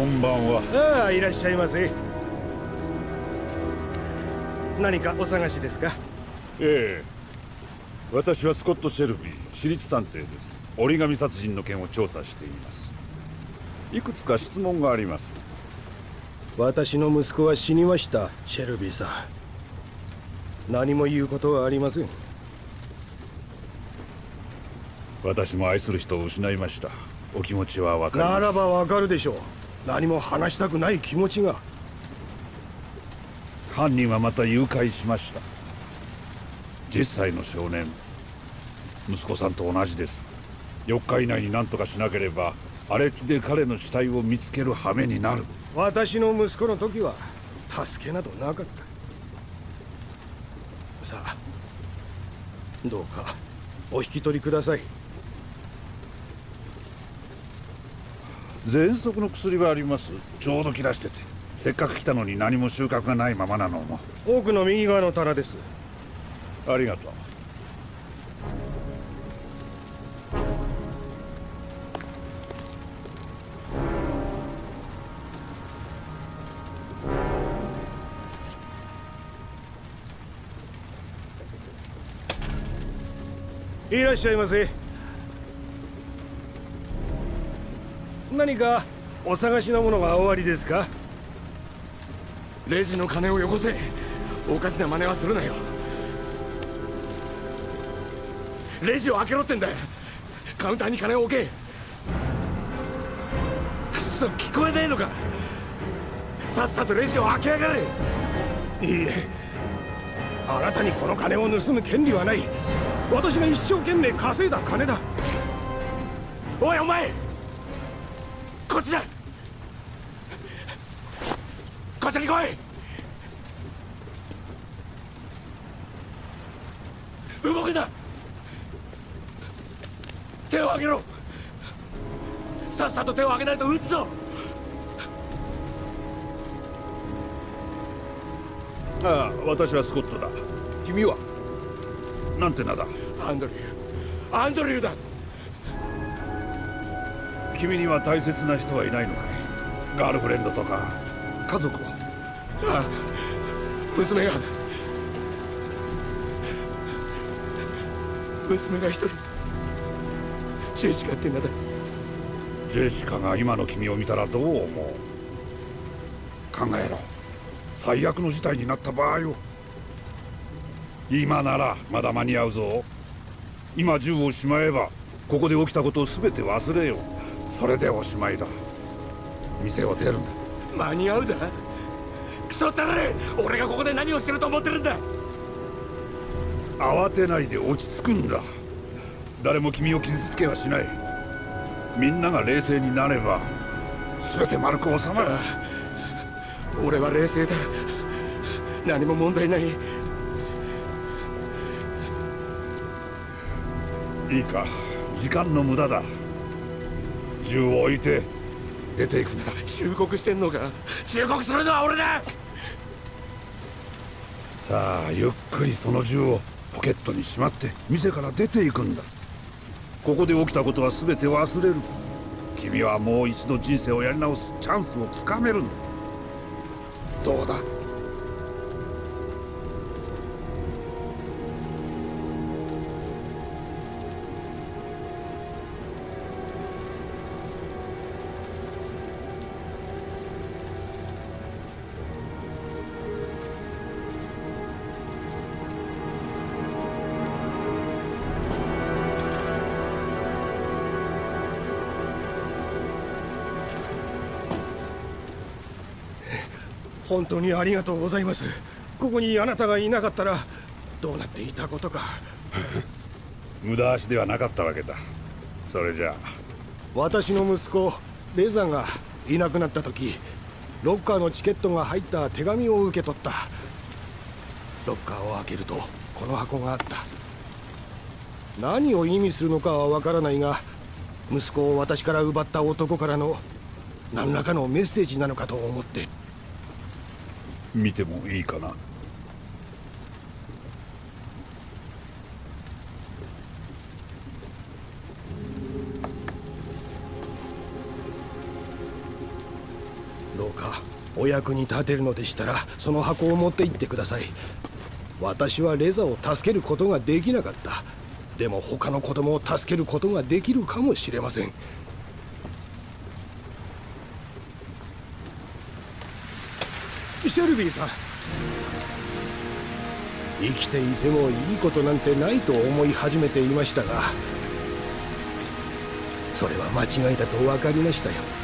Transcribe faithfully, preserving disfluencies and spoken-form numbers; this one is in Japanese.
こんばんは。 ああ、いらっしゃいませ。何かお探しですか？ ええ、私はスコット・シェルビー、私立探偵です。折り紙殺人の件を調査しています。いくつか質問があります。 私の息子は死にました、シェルビーさん。何も言うことはありません。 私も愛する人を失いました。お気持ちはわかります。 ならばわかるでしょう。何も話したくない気持ちが。 犯人はまた誘拐しました。じゅっさいの少年、息子さんと同じです。よっか以内に何とかしなければ荒れ地で彼の死体を見つける羽目になる。 私の息子の時は助けなどなかった。さあ、どうかお引き取りください。 喘息の薬はあります。ちょうど切らしてて、せっかく来たのに何も収穫がないままなのも。 奥の右側の棚です。 ありがとう。 いらっしゃいませ。何かお探しのものがおありですか？ レジの金をよこせ。おかしな真似はするなよ。レジを開けろってんだよ。カウンターに金を置け。くそ、聞こえねえのか。さっさとレジを開けやがれ。 いいえ、あなたにこの金を盗む権利はない。私が一生懸命稼いだ金だ。 おいお前、こっちだ。こっちに来い。動くな。手を上げろ。さっさと手を上げないと撃つぞ。 ああ、私はスコットだ。君はなんて名だ？ アンドリュー。アンドリューだ。 君には大切な人はいないのかい？ガールフレンドとか家族は？ ああ、娘が娘が一人、ジェシカって名だ。 ジェシカが今の君を見たらどう思う？考えろ。最悪の事態になった場合を。今ならまだ間に合うぞ。今銃をしまえばここで起きたことを全て忘れよう。それでおしまいだ。店を出るんだ。 間に合うだ。クソったれ。俺がここで何をしてると思ってるんだ。 慌てないで落ち着くんだ。誰も君を傷つけはしない。みんなが冷静になれば全て丸く収まる。 俺は冷静だ。何も問題ない。 いいか、時間の無駄だ。銃を置いて出ていくんだ。 忠告してんのか？忠告するのは俺だ。 さあ、ゆっくりその銃をポケットにしまって店から出ていくんだ。ここで起きたことは全て忘れる。君はもう一度人生をやり直すチャンスをつかめるんだ。どうだ？ 本当にありがとうございます。ここにあなたがいなかったらどうなっていたことか。 無駄足ではなかったわけだ。それじゃあ私の息子レザがいなくなった時、ロッカーのチケットが入った手紙を受け取った。ロッカーを開けるとこの箱があった。何を意味するのかはわからないが、息子を私から奪った男からの何らかのメッセージなのかと思って。 見てもいいかな？ どうかお役に立てるのでしたらその箱を持って行ってください。私はレザを助けることができなかった。でも他の子供を助けることができるかもしれません。シェルビーさん、生きていてもいいことなんてないと思い始めていましたが、それは間違いだと分かりましたよ。